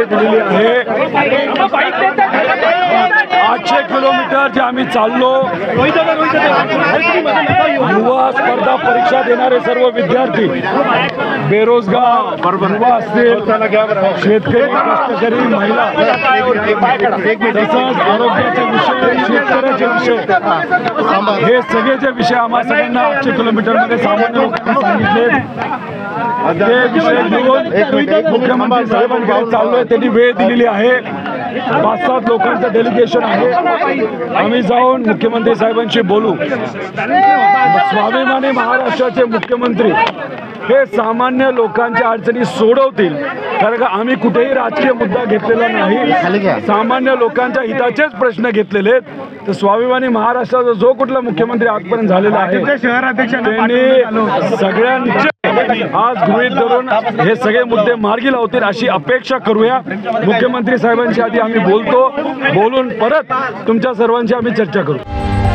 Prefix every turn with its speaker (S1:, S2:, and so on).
S1: वेळ दिलेली आहे। 800 किलोमीटर जे आम्ही चाललो, युवा स्पर्धा परीक्षा देणारे सर्व विद्यार्थी, बेरोजगार युवा असतील, शेतकरी, कष्टकरी, महिला, तसंच आरोग्याचे विषय, शेतकऱ्याचे विषय, हे सगळे जे विषय आम्हा सगळ्यांना 800 किलोमीटरमध्ये सामान्य लोकांनी सांगितले, ते विषय घेऊन मुख्यमंत्री साहेबांकडे चाललोय। त्यांनी वेळ दिलेली आहे, 5-7 लोकांचं डेलिगेशन आहे। आम्ही जाऊन मुख्यमंत्री साहेबांशी बोलू। स्वाभिमानी महाराष्ट्राचे मुख्यमंत्री हे सामान्य लोकांच्या अडचणी सोडवतील, कारण का आम्ही कुठेही राजकीय मुद्दा घेतलेला नाही, सामान्य लोकांच्या हिताचेच प्रश्न घेतलेले आहेत। तर स्वाभिमानी महाराष्ट्राचा जो कुठला मुख्यमंत्री आजपर्यंत झालेला आहे, त्यांनी सगळ्यांचे आज गृहीत धरून हे सगळे मुद्दे मार्गी लावतील अशी अपेक्षा करूया। मुख्यमंत्री साहेबांशी आधी आम्ही बोलून परत तुमच्या सर्वांची आम्ही चर्चा करू।